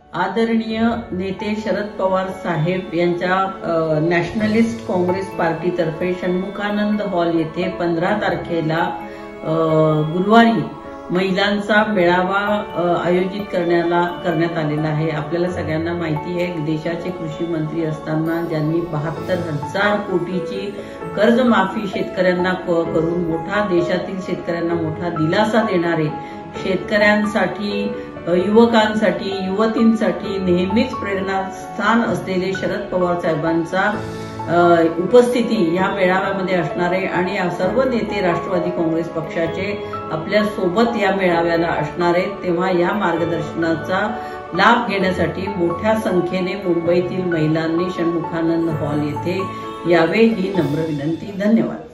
आदरणीय नेते शरद पवार साहेब यांच्या नॅशनलिस्ट काँग्रेस पार्टीतर्फे षण्मुखानंद हॉल येथे 15 तारखेला गुरुवारी महिलांचा मेळावा आयोजित करण्यात आलेला आहे। आपल्याला सगळ्यांना माहिती आहे देशाचे कृषी मंत्री असताना ज्यांनी 72,000 कोटीची कर्जमाफी शेतकऱ्यांना करून देशातील शेतकऱ्यांना मोठा दिलासा देणारे, शेतकऱ्यांसाठी युवकांसाठी युवतींसाठी नेहमीच प्रेरणास्थान असलेले शरद पवार साहेबांचा उपस्थिती या मेळाव्यामध्ये असणार आहे आणि सर्व नेते राष्ट्रवादी काँग्रेस पक्षाचे आपल्या सोबत या मेळाव्याला असणार आहेत। तेव्हा या मार्गदर्शनाचा लाभ घेण्यासाठी मोठ्या संख्येने मुंबईतील महिलांनी षण्मुखानंद हॉल येथे यावे ही नम्र विनंती। धन्यवाद।